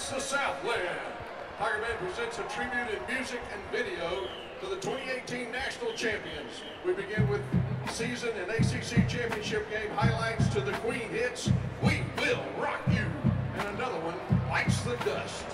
represents the Southland. Tiger Band presents a tribute in music and video to the 2018 national champions. We begin with season and ACC championship game highlights to the Queen hits, We Will Rock You, and another one, Bites the Dust.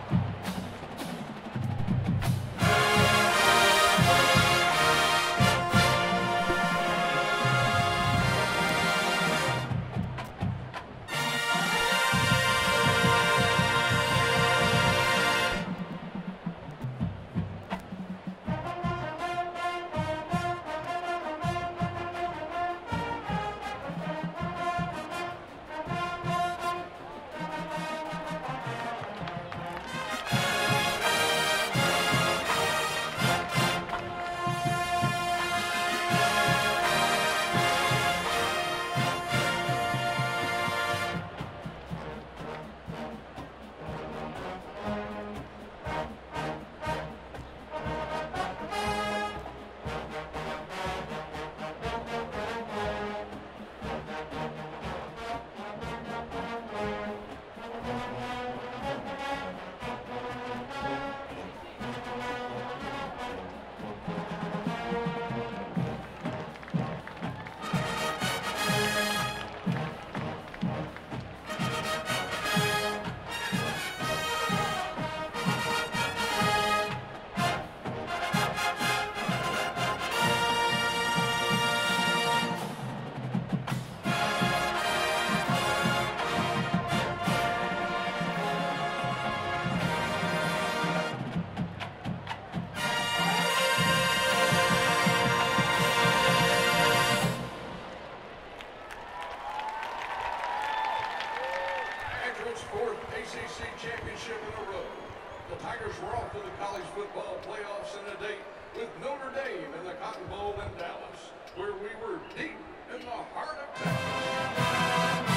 Fourth ACC championship in a row. The Tigers were off to the college football playoffs in a date with Notre Dame in the Cotton Bowl in Dallas, where we were deep in the heart of Texas.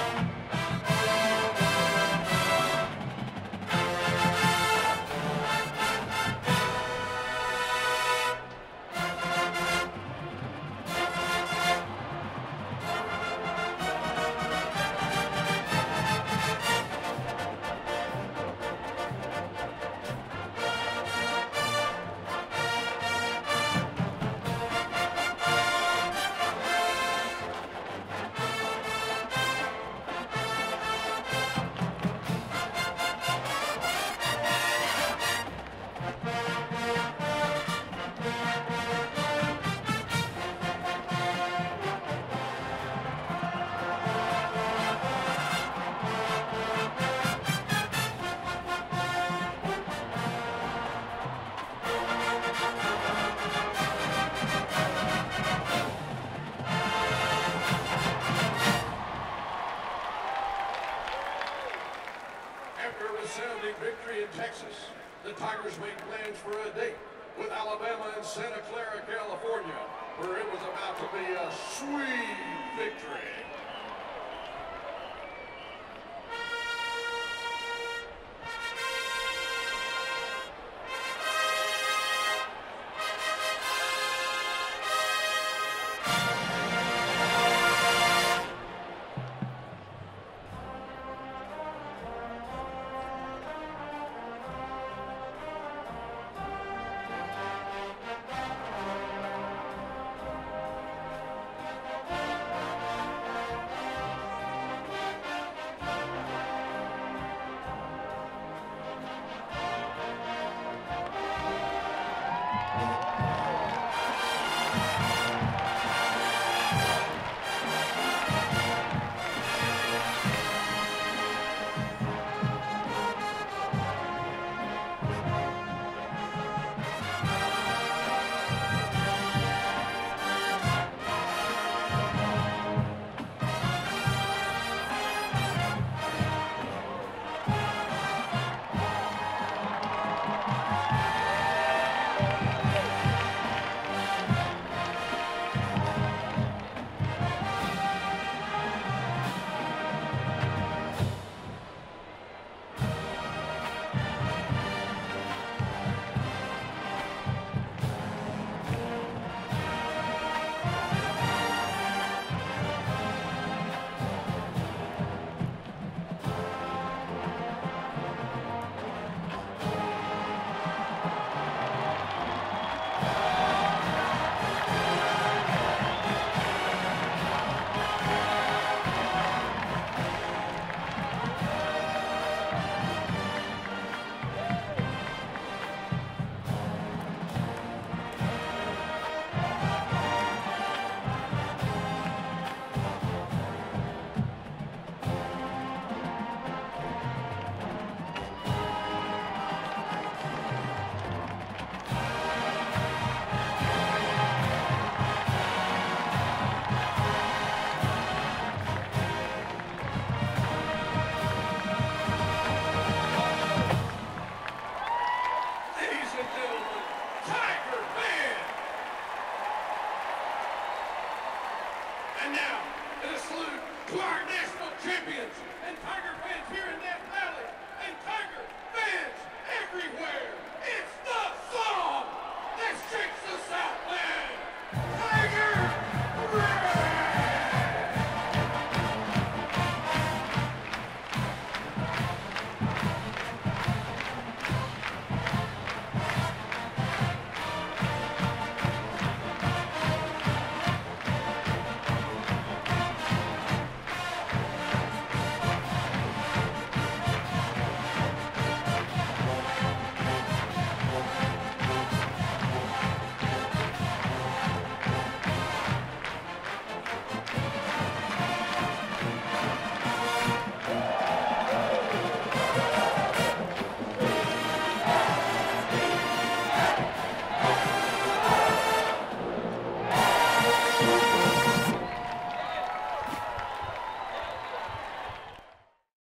After a resounding victory in Texas, the Tigers made plans for a date with Alabama in Santa Clara, California, where it was about to be a sweet victory. and gentlemen, Tiger fans. And now, in a salute to our national champions and Tiger fans here in Nashville.